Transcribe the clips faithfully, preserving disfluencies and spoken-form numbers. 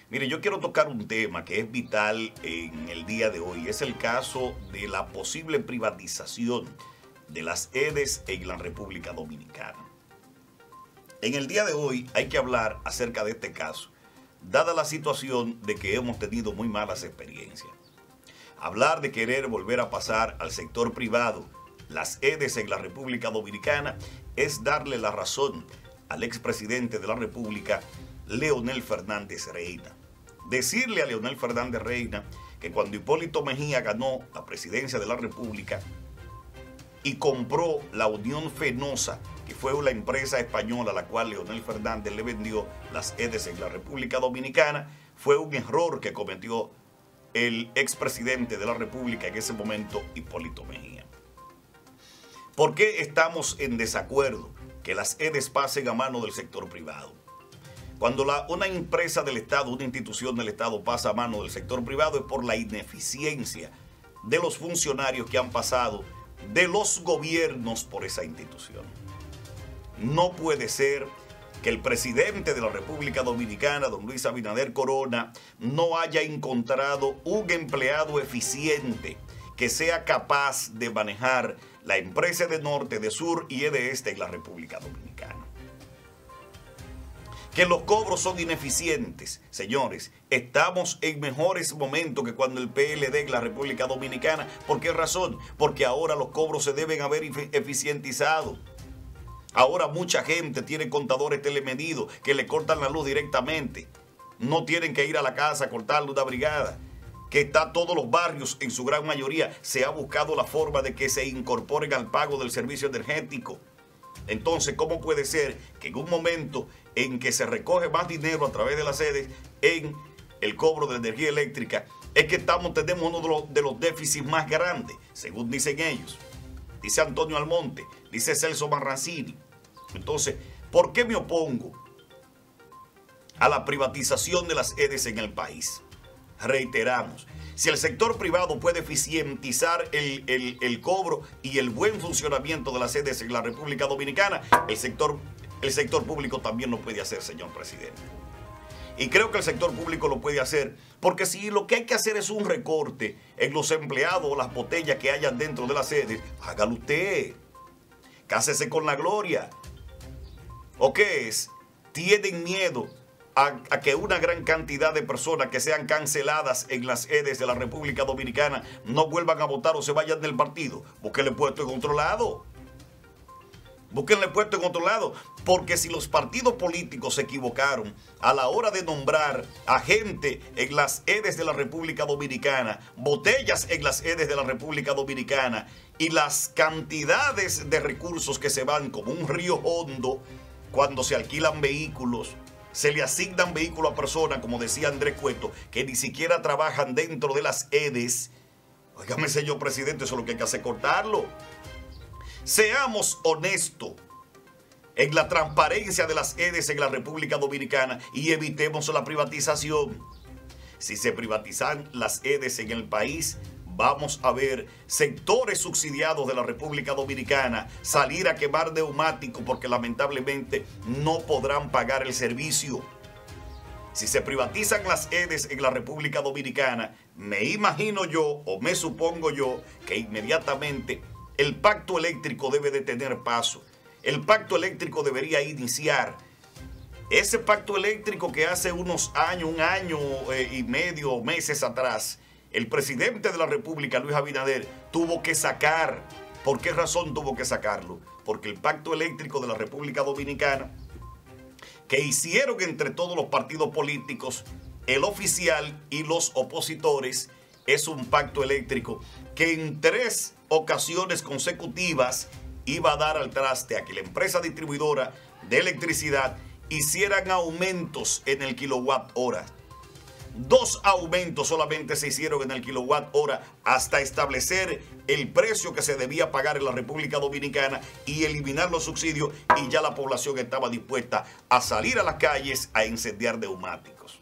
Mire, yo quiero tocar un tema que es vital en el día de hoy. Es el caso de la posible privatización de las E D E S en la República Dominicana. En el día de hoy hay que hablar acerca de este caso, dada la situación de que hemos tenido muy malas experiencias. Hablar de querer volver a pasar al sector privado las E D E S en la República Dominicana es darle la razón al expresidente de la República, Leonel Fernández Reina. Decirle a Leonel Fernández Reina que cuando Hipólito Mejía ganó la presidencia de la República y compró la Unión Fenosa, que fue la empresa española a la cual Leonel Fernández le vendió las E D E S en la República Dominicana, fue un error que cometió el expresidente de la República en ese momento, Hipólito Mejía. ¿Por qué estamos en desacuerdo que las E D E S pasen a mano del sector privado? Cuando la, una empresa del Estado, una institución del Estado pasa a mano del sector privado es por la ineficiencia de los funcionarios que han pasado de los gobiernos por esa institución. No puede ser que el presidente de la República Dominicana, don Luis Abinader Corona, no haya encontrado un empleado eficiente que sea capaz de manejar la empresa de Norte, de Sur y de Este en la República Dominicana. Que los cobros son ineficientes. Señores, estamos en mejores momentos que cuando el P L D en la República Dominicana. ¿Por qué razón? Porque ahora los cobros se deben haber eficientizado. Ahora mucha gente tiene contadores telemedidos que le cortan la luz directamente. No tienen que ir a la casa a cortarle una brigada. Que está todos los barrios, en su gran mayoría, se ha buscado la forma de que se incorporen al pago del servicio energético. Entonces, ¿cómo puede ser que en un momento en que se recoge más dinero a través de las E D E S en el cobro de energía eléctrica, es que estamos, tenemos uno de los, de los déficits más grandes, según dicen ellos? Dice Antonio Almonte, dice Celso Marrancini. Entonces, ¿por qué me opongo a la privatización de las E D E S en el país? Reiteramos, si el sector privado puede eficientizar el, el, el cobro y el buen funcionamiento de las E D E S en la República Dominicana, el sector, el sector público también lo puede hacer, señor presidente. Y creo que el sector público lo puede hacer, porque si lo que hay que hacer es un recorte en los empleados o las botellas que hayan dentro de las E D E S, hágalo usted. Cásese con la gloria. ¿O qué es? Tienen miedo A, a que una gran cantidad de personas que sean canceladas en las E D E S de la República Dominicana no vuelvan a votar o se vayan del partido. Búsquenle puesto en otro lado. Búsquenle puesto en otro lado. Porque si los partidos políticos se equivocaron a la hora de nombrar a gente en las E D E S de la República Dominicana, botellas en las E D E S de la República Dominicana y las cantidades de recursos que se van como un río hondo cuando se alquilan vehículos, se le asignan vehículos a personas, como decía Andrés Cueto, que ni siquiera trabajan dentro de las E D E S. Óigame, señor presidente, eso es lo que hay que hacer, cortarlo. Seamos honestos en la transparencia de las E D E S en la República Dominicana y evitemos la privatización. Si se privatizan las E D E S en el país, vamos a ver sectores subsidiados de la República Dominicana salir a quemar neumáticos porque lamentablemente no podrán pagar el servicio. Si se privatizan las E D E S en la República Dominicana, me imagino yo o me supongo yo que inmediatamente el pacto eléctrico debe de tener paso. El pacto eléctrico debería iniciar. Ese pacto eléctrico que hace unos años, un año eh, y medio, meses atrás, el presidente de la República, Luis Abinader, tuvo que sacar. ¿Por qué razón tuvo que sacarlo? Porque el pacto eléctrico de la República Dominicana, que hicieron entre todos los partidos políticos, el oficial y los opositores, es un pacto eléctrico que en tres ocasiones consecutivas iba a dar al traste a que la empresa distribuidora de electricidad hicieran aumentos en el kilowatt hora. Dos aumentos solamente se hicieron en el kilowatt hora hasta establecer el precio que se debía pagar en la República Dominicana y eliminar los subsidios, y ya la población estaba dispuesta a salir a las calles a incendiar neumáticos.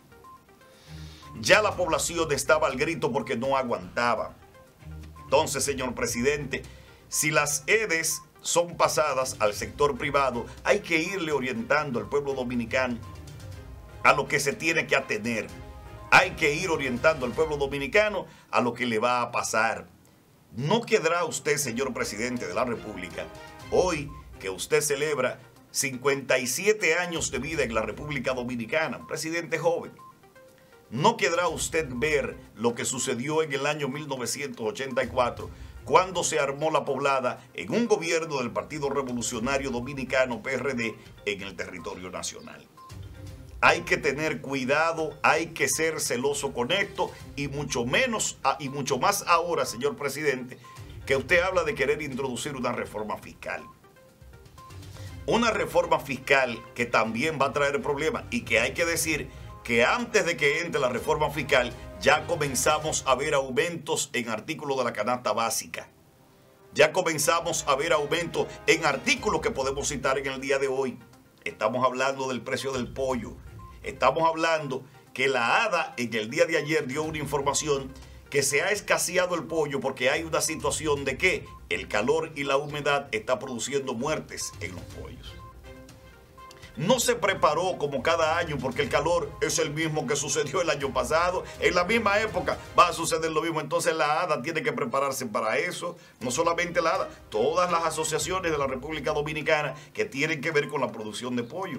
Ya la población estaba al grito porque no aguantaba. Entonces, señor presidente, si las E D E S son pasadas al sector privado, hay que irle orientando al pueblo dominicano a lo que se tiene que atener. Hay que ir orientando al pueblo dominicano a lo que le va a pasar. ¿No quedará usted, señor presidente de la República, hoy que usted celebra cincuenta y siete años de vida en la República Dominicana, un presidente joven? ¿No querrá usted ver lo que sucedió en el año mil novecientos ochenta y cuatro, cuando se armó la poblada en un gobierno del Partido Revolucionario Dominicano, P R D, en el territorio nacional? Hay que tener cuidado, hay que ser celoso con esto, y mucho menos, y mucho más ahora, señor presidente, que usted habla de querer introducir una reforma fiscal. Una reforma fiscal que también va a traer problemas, y que hay que decir que antes de que entre la reforma fiscal ya comenzamos a ver aumentos en artículos de la canasta básica. Ya comenzamos a ver aumentos en artículos que podemos citar en el día de hoy. Estamos hablando del precio del pollo. Estamos hablando que la ADA en el día de ayer dio una información que se ha escaseado el pollo porque hay una situación de que el calor y la humedad está produciendo muertes en los pollos. No se preparó como cada año porque el calor es el mismo que sucedió el año pasado. En la misma época va a suceder lo mismo. Entonces la ADA tiene que prepararse para eso. No solamente la ADA, todas las asociaciones de la República Dominicana que tienen que ver con la producción de pollo.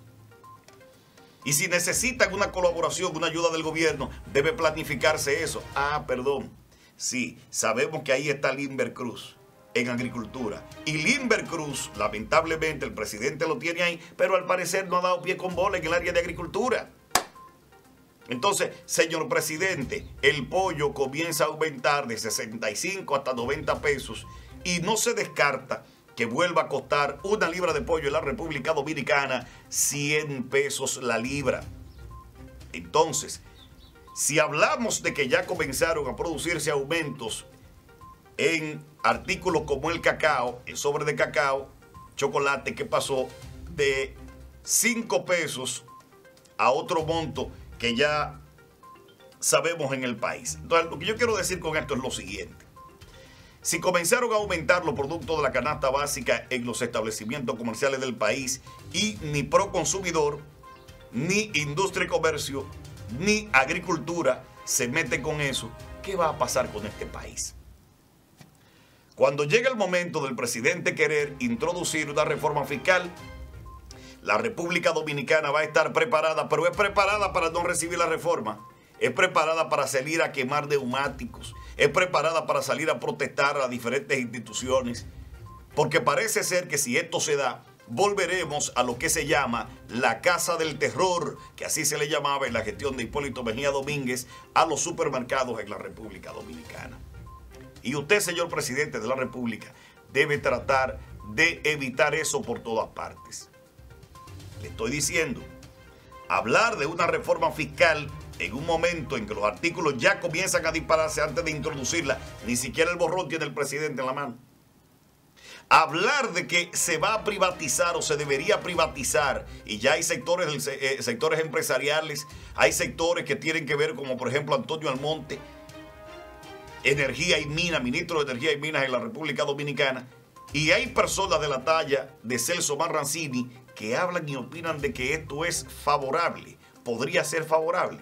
Y si necesitan una colaboración, una ayuda del gobierno, debe planificarse eso. Ah, perdón. Sí, sabemos que ahí está Limber Cruz en agricultura. Y Limber Cruz, lamentablemente, el presidente lo tiene ahí, pero al parecer no ha dado pie con bola en el área de agricultura. Entonces, señor presidente, el pollo comienza a aumentar de sesenta y cinco hasta noventa pesos y no se descarta que vuelva a costar una libra de pollo en la República Dominicana cien pesos la libra. Entonces, si hablamos de que ya comenzaron a producirse aumentos en artículos como el cacao, el sobre de cacao, chocolate, que pasó de cinco pesos a otro monto que ya sabemos en el país. Entonces, lo que yo quiero decir con esto es lo siguiente. Si comenzaron a aumentar los productos de la canasta básica en los establecimientos comerciales del país y ni Proconsumidor, ni Industria y Comercio, ni Agricultura se mete con eso, ¿qué va a pasar con este país? Cuando llegue el momento del presidente querer introducir una reforma fiscal, la República Dominicana va a estar preparada, pero es preparada para no recibir la reforma. Es preparada para salir a quemar neumáticos. Es preparada para salir a protestar a las diferentes instituciones. Porque parece ser que si esto se da, volveremos a lo que se llama la Casa del Terror, que así se le llamaba en la gestión de Hipólito Mejía Domínguez, a los supermercados en la República Dominicana. Y usted, señor presidente de la República, debe tratar de evitar eso por todas partes. Le estoy diciendo, hablar de una reforma fiscal en un momento en que los artículos ya comienzan a dispararse antes de introducirla, ni siquiera el borrón tiene el presidente en la mano. Hablar de que se va a privatizar o se debería privatizar, y ya hay sectores, eh, sectores empresariales, hay sectores que tienen que ver, como por ejemplo Antonio Almonte, Energía y Minas, ministro de Energía y Minas en la República Dominicana, y hay personas de la talla de Celso Marrancini que hablan y opinan de que esto es favorable, podría ser favorable.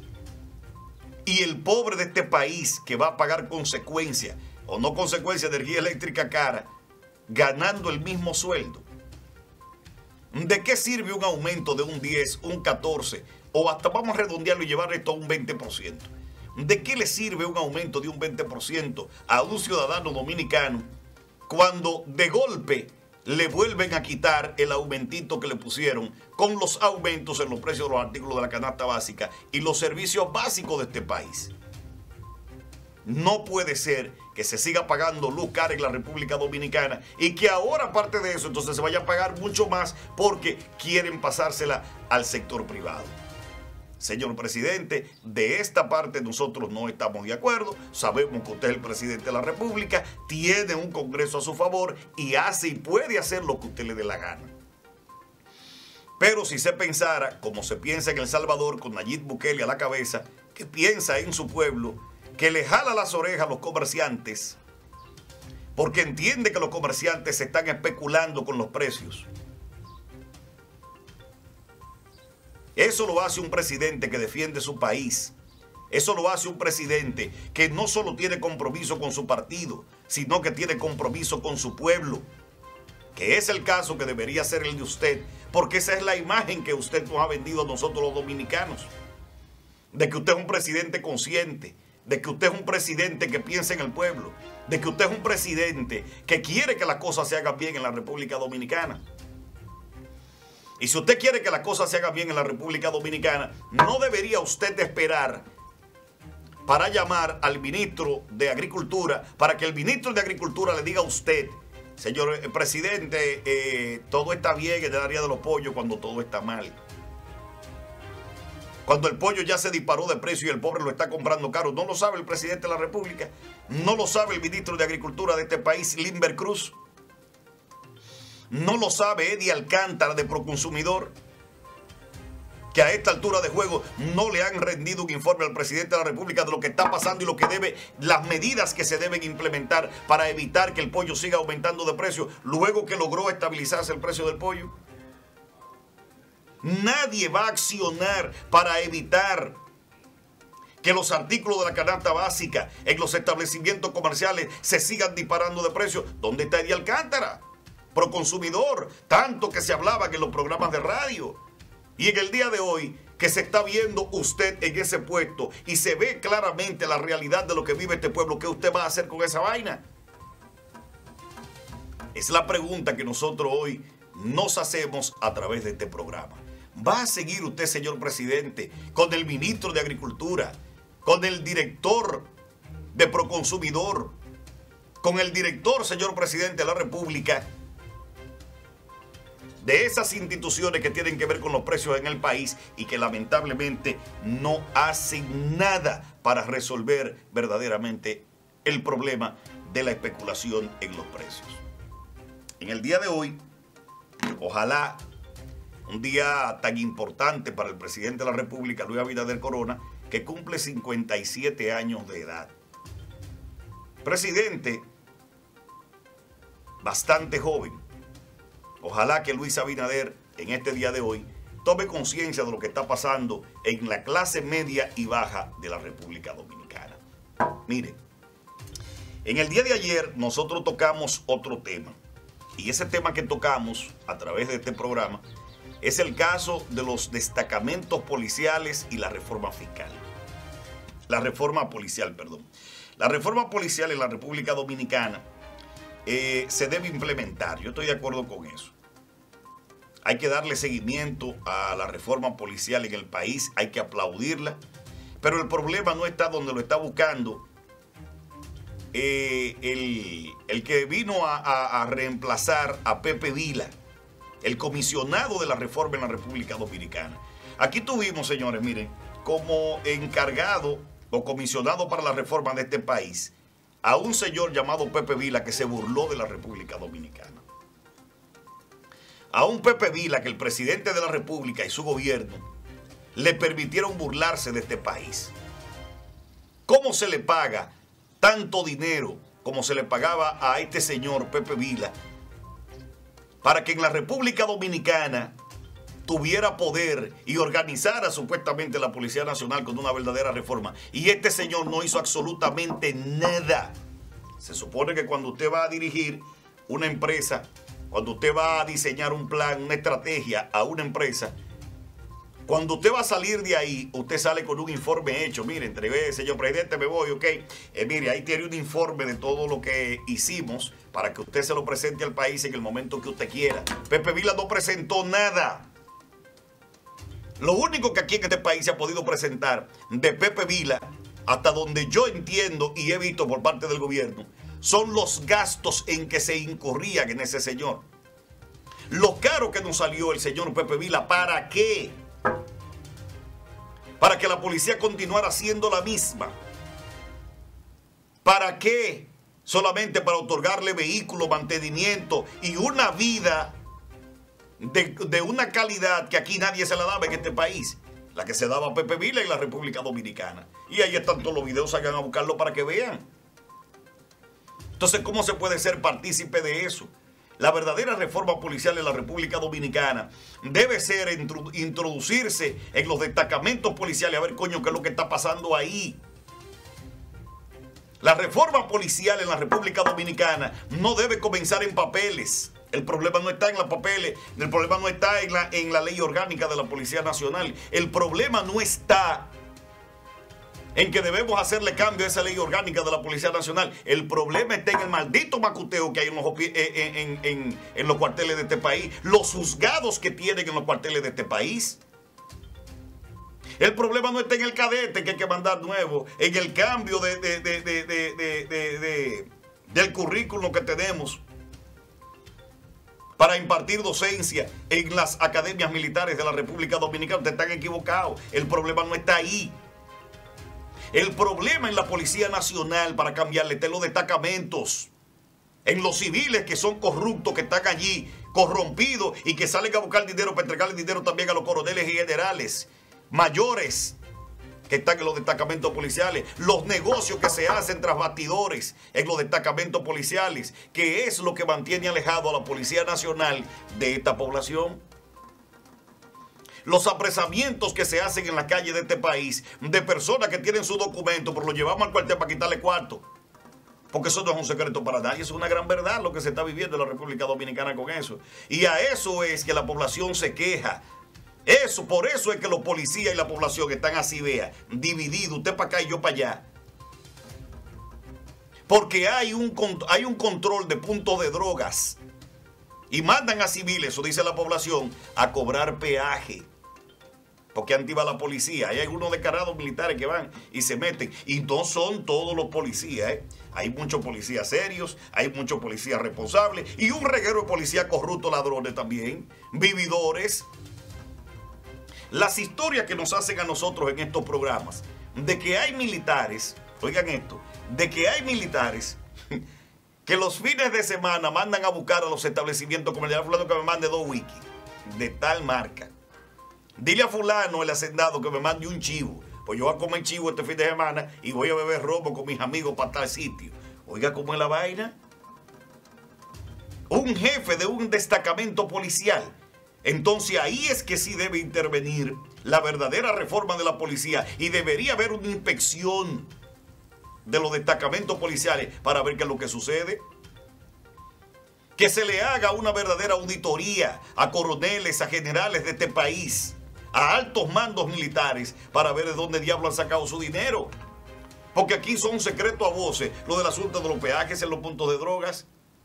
Y el pobre de este país que va a pagar consecuencias, o no consecuencias de energía eléctrica cara, ganando el mismo sueldo. ¿De qué sirve un aumento de un diez, un catorce, o hasta vamos a redondearlo y llevar esto a un veinte por ciento? ¿De qué le sirve un aumento de un veinte por ciento a un ciudadano dominicano cuando de golpe le vuelven a quitar el aumentito que le pusieron con los aumentos en los precios de los artículos de la canasta básica y los servicios básicos de este país? No puede ser que se siga pagando luz cara en la República Dominicana y que ahora, aparte de eso, entonces se vaya a pagar mucho más porque quieren pasársela al sector privado. Señor presidente, de esta parte nosotros no estamos de acuerdo. Sabemos que usted es el presidente de la República, tiene un Congreso a su favor y hace y puede hacer lo que usted le dé la gana. Pero si se pensara, como se piensa en El Salvador, con Nayib Bukele a la cabeza, que piensa en su pueblo, que le jala las orejas a los comerciantes, porque entiende que los comerciantes se están especulando con los precios. Eso lo hace un presidente que defiende su país, Eso lo hace un presidente que no solo tiene compromiso con su partido, sino que tiene compromiso con su pueblo, que es el caso que debería ser el de usted, porque esa es la imagen que usted nos ha vendido a nosotros los dominicanos, de que usted es un presidente consciente, de que usted es un presidente que piensa en el pueblo, de que usted es un presidente que quiere que las cosas se hagan bien en la República Dominicana. Y si usted quiere que las cosas se hagan bien en la República Dominicana, no debería usted esperar para llamar al ministro de Agricultura, para que el ministro de Agricultura le diga a usted: señor presidente, eh, todo está bien en el área de los pollos, cuando todo está mal. Cuando el pollo ya se disparó de precio y el pobre lo está comprando caro. No lo sabe el presidente de la República, no lo sabe el ministro de Agricultura de este país, Limber Cruz, no lo sabe Eddie Alcántara de Proconsumidor, que a esta altura de juego no le han rendido un informe al presidente de la República de lo que está pasando y lo que debe, las medidas que se deben implementar para evitar que el pollo siga aumentando de precio, luego que logró estabilizarse el precio del pollo. Nadie va a accionar para evitar que los artículos de la canasta básica en los establecimientos comerciales se sigan disparando de precio. ¿Dónde está Eddie Alcántara? Proconsumidor, tanto que se hablaba en los programas de radio. Y en el día de hoy, que se está viendo usted en ese puesto y se ve claramente la realidad de lo que vive este pueblo, ¿qué usted va a hacer con esa vaina? Es la pregunta que nosotros hoy nos hacemos a través de este programa. ¿Va a seguir usted, señor presidente, con el ministro de Agricultura, con el director de Proconsumidor, con el director, señor presidente de la República, de esas instituciones que tienen que ver con los precios en el país y que lamentablemente no hacen nada para resolver verdaderamente el problema de la especulación en los precios? En el día de hoy, ojalá, un día tan importante para el presidente de la República, Luis Abinader Corona, que cumple cincuenta y siete años de edad. Presidente bastante joven. Ojalá que Luis Abinader en este día de hoy tome conciencia de lo que está pasando en la clase media y baja de la República Dominicana. Mire, en el día de ayer nosotros tocamos otro tema. Y ese tema que tocamos a través de este programa es el caso de los destacamentos policiales y la reforma fiscal. La reforma policial, perdón. La reforma policial en la República Dominicana Eh, se debe implementar. Yo estoy de acuerdo con eso. Hay que darle seguimiento a la reforma policial en el país, hay que aplaudirla, pero el problema no está donde lo está buscando eh, el, el que vino a, a, a reemplazar a Pepe Vila, el comisionado de la reforma en la República Dominicana. Aquí tuvimos, señores, miren, como encargado o comisionado para la reforma de este país a un señor llamado Pepe Vila, que se burló de la República Dominicana. A un Pepe Vila que el presidente de la República y su gobierno le permitieron burlarse de este país. ¿Cómo se le paga tanto dinero como se le pagaba a este señor Pepe Vila para que en la República Dominicana tuviera poder y organizara supuestamente la Policía Nacional con una verdadera reforma? Y este señor no hizo absolutamente nada. Se supone que cuando usted va a dirigir una empresa, cuando usted va a diseñar un plan, una estrategia a una empresa, cuando usted va a salir de ahí, usted sale con un informe hecho. Mire, entregué, señor presidente, me voy, ok. Eh, mire, ahí tiene un informe de todo lo que hicimos para que usted se lo presente al país en el momento que usted quiera. Pepe Vila no presentó nada. Lo único que aquí en este país se ha podido presentar de Pepe Vila, hasta donde yo entiendo y he visto por parte del gobierno, son los gastos en que se incurrían en ese señor. Lo caro que nos salió el señor Pepe Vila, ¿para qué? Para que la policía continuara siendo la misma. ¿Para qué? Solamente para otorgarle vehículos, mantenimiento y una vida De, de una calidad que aquí nadie se la daba en este país, la que se daba a Pepe Vila en la República Dominicana. Y ahí están todos los videos, salgan a buscarlo para que vean. Entonces, ¿cómo se puede ser partícipe de eso? La verdadera reforma policial en la República Dominicana debe ser introducirse en los destacamentos policiales. A ver, coño, qué es lo que está pasando ahí. La reforma policial en la República Dominicana no debe comenzar en papeles. El problema no está en los papeles, el problema no está en la, en la ley orgánica de la Policía Nacional. El problema no está en que debemos hacerle cambio a esa ley orgánica de la Policía Nacional. El problema está en el maldito macuteo que hay en los, en, en, en, en los cuarteles de este país, los juzgados que tienen en los cuarteles de este país. El problema no está en el cadete que hay que mandar nuevo, en el cambio de, de, de, de, de, de, de, de, del currículum que tenemos para impartir docencia en las academias militares de la República Dominicana. Ustedes están equivocados. El problema no está ahí. El problema en la Policía Nacional, para cambiarle, está en los destacamentos, en los civiles que son corruptos, que están allí, corrompidos y que salen a buscar dinero para entregarle dinero también a los coroneles y generales mayores que están en los destacamentos policiales, los negocios que se hacen tras bastidores en los destacamentos policiales, que es lo que mantiene alejado a la Policía Nacional de esta población. Los apresamientos que se hacen en la calle de este país de personas que tienen su documento, pero lo llevamos al cuartel para quitarle cuarto. Porque eso no es un secreto para nadie, es una gran verdad lo que se está viviendo en la República Dominicana con eso. Y a eso es que la población se queja. Eso, por eso es que los policías y la población están así, vea, divididos, usted para acá y yo para allá. Porque hay un, hay un control de puntos de drogas. Y mandan a civiles, eso dice la población, a cobrar peaje. Porque antes va la policía. Hay algunos descarados militares que van y se meten. Y no son todos los policías, ¿eh? Hay muchos policías serios, hay muchos policías responsables y un reguero de policías corruptos, ladrones también, vividores. Las historias que nos hacen a nosotros en estos programas, de que hay militares, oigan esto, de que hay militares que los fines de semana mandan a buscar a los establecimientos comerciales. Fulano que me mande dos wikis de tal marca. Dile a fulano, el hacendado, que me mande un chivo. Pues yo voy a comer chivo este fin de semana y voy a beber romo con mis amigos para tal sitio. Oiga, ¿cómo es la vaina? Un jefe de un destacamento policial. Entonces ahí es que sí debe intervenir la verdadera reforma de la policía y debería haber una inspección de los destacamentos policiales para ver qué es lo que sucede. Que se le haga una verdadera auditoría a coroneles, a generales de este país, a altos mandos militares, para ver de dónde diablos han sacado su dinero. Porque aquí son secretos a voces lo del asunto de los peajes en los puntos de drogas.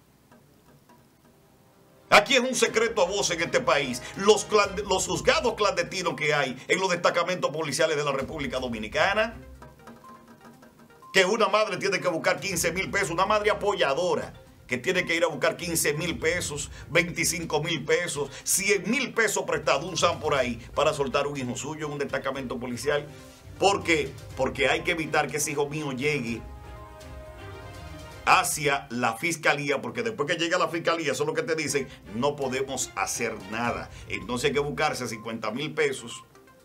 Aquí es un secreto a voces en este país los, los juzgados clandestinos que hay en los destacamentos policiales de la República Dominicana. Que una madre tiene que buscar quince mil pesos, una madre apoyadora que tiene que ir a buscar quince mil pesos, veinticinco mil pesos, cien mil pesos prestados, un san por ahí, para soltar un hijo suyo en un destacamento policial. ¿Por qué? Porque hay que evitar que ese hijo mío llegue hacia la fiscalía, porque después que llega a la fiscalía, eso es lo que te dicen, no podemos hacer nada. Entonces hay que buscarse cincuenta mil pesos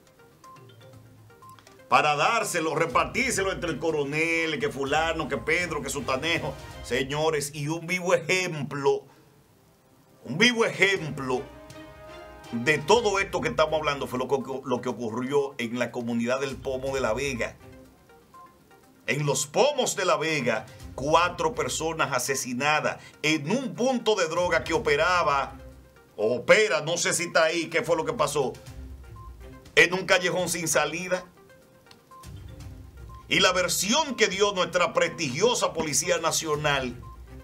para dárselo, repartírselo entre el coronel, que fulano, que Pedro, que Sutanejo. Señores, y un vivo ejemplo, un vivo ejemplo de todo esto que estamos hablando fue lo que, lo que ocurrió en la comunidad del Pomo de la Vega. En los Pomos de la Vega, cuatro personas asesinadas en un punto de droga que operaba, o opera, no sé si está ahí, qué fue lo que pasó, en un callejón sin salida. Y la versión que dio nuestra prestigiosa Policía Nacional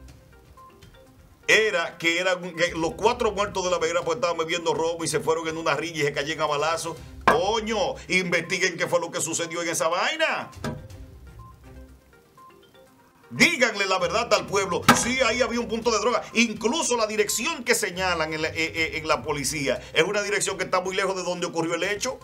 era que eran que los cuatro muertos de la Vega pues estaban bebiendo romo y se fueron en una rilla y se cayeron a balazos. Coño, investiguen qué fue lo que sucedió en esa vaina. Díganle la verdad al pueblo. Sí, ahí había un punto de droga. Incluso la dirección que señalan en la, en, en la policía es una dirección que está muy lejos de donde ocurrió el hecho.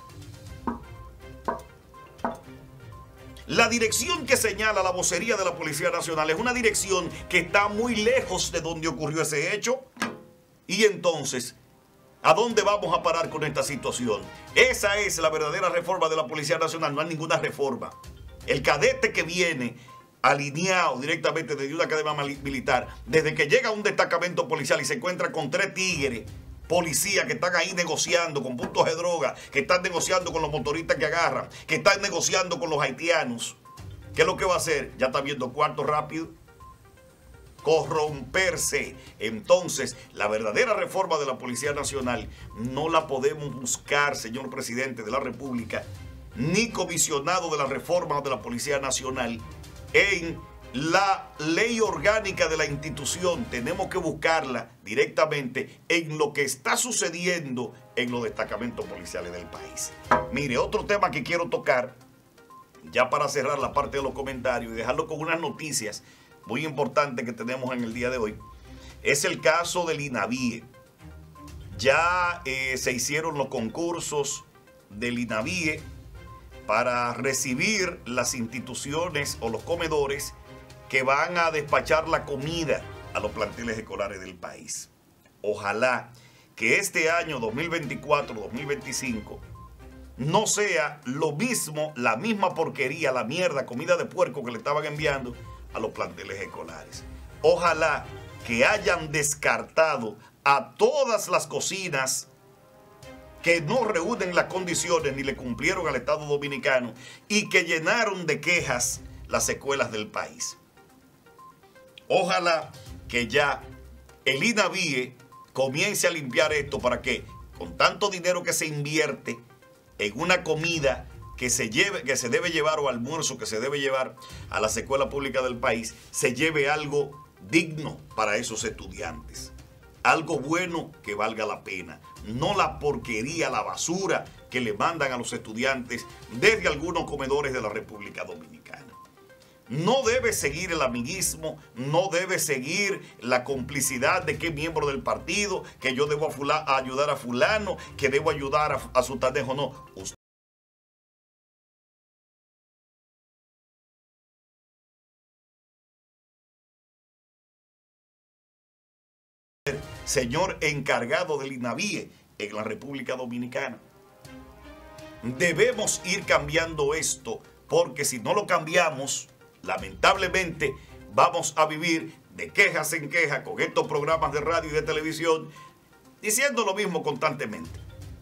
La dirección que señala la vocería de la Policía Nacional es una dirección que está muy lejos de donde ocurrió ese hecho. Y entonces, ¿a dónde vamos a parar con esta situación? Esa es la verdadera reforma de la Policía Nacional. No hay ninguna reforma. El cadete que viene alineado directamente desde una academia militar, desde que llega a un destacamento policial y se encuentra con tres tigres, policías que están ahí negociando con puntos de droga, que están negociando con los motoristas que agarran, que están negociando con los haitianos, ¿qué es lo que va a hacer? Ya está viendo cuarto rápido. Corromperse. Entonces, la verdadera reforma de la Policía Nacional no la podemos buscar, señor presidente de la República, ni comisionado de la reforma de la Policía Nacional, en la ley orgánica de la institución. Tenemos que buscarla directamente en lo que está sucediendo en los destacamentos policiales del país. Mire, otro tema que quiero tocar, ya para cerrar la parte de los comentarios y dejarlo con unas noticias muy importante que tenemos en el día de hoy, es el caso del INAVIE. Ya eh, se hicieron los concursos del INAVIE para recibir las instituciones o los comedores que van a despachar la comida a los planteles escolares del país. Ojalá que este año dos mil veinticuatro dos mil veinticinco no sea lo mismo, la misma porquería, la mierda, comida de puerco que le estaban enviando a los planteles escolares. Ojalá que hayan descartado a todas las cocinas que no reúnen las condiciones ni le cumplieron al Estado Dominicano y que llenaron de quejas las escuelas del país. Ojalá que ya el INAVIE comience a limpiar esto para que, con tanto dinero que se invierte en una comida que se lleve, que se debe llevar, o almuerzo que se debe llevar a las escuelas públicas del país, se lleve algo digno para esos estudiantes. Algo bueno que valga la pena. No la porquería, la basura que le mandan a los estudiantes desde algunos comedores de la República Dominicana. No debe seguir el amiguismo, no debe seguir la complicidad de qué miembro del partido, que yo debo a fula, a ayudar a fulano, que debo ayudar a, a Sultanejo. No, usted señor encargado del INAVIE en la República Dominicana. Debemos ir cambiando esto, porque si no lo cambiamos, lamentablemente vamos a vivir de quejas en quejas con estos programas de radio y de televisión, diciendo lo mismo constantemente.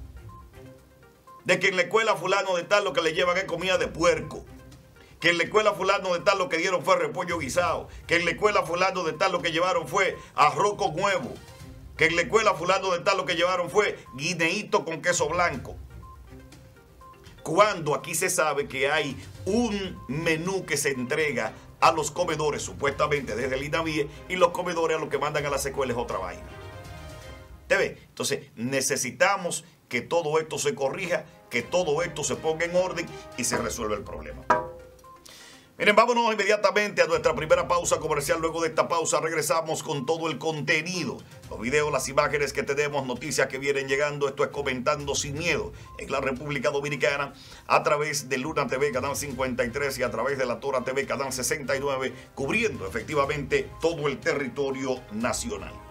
De que en la escuela fulano de tal lo que le llevan es comida de puerco. Que en la escuela fulano de tal lo que dieron fue repollo guisado. Que en la escuela fulano de tal lo que llevaron fue arroz con huevo. Que en la escuela fulano de tal lo que llevaron fue guineíto con queso blanco. Cuando aquí se sabe que hay un menú que se entrega a los comedores, supuestamente desde el INAVIE, y los comedores a los que mandan a las escuelas otra vaina. ¿Te ve? Entonces necesitamos que todo esto se corrija, que todo esto se ponga en orden y se resuelva el problema. Miren, vámonos inmediatamente a nuestra primera pausa comercial. Luego de esta pausa regresamos con todo el contenido, los videos, las imágenes que tenemos, noticias que vienen llegando. Esto es Comentando Sin Miedo en la República Dominicana a través de Luna T V, canal cincuenta y tres, y a través de La Tora T V, canal sesenta y nueve, cubriendo efectivamente todo el territorio nacional.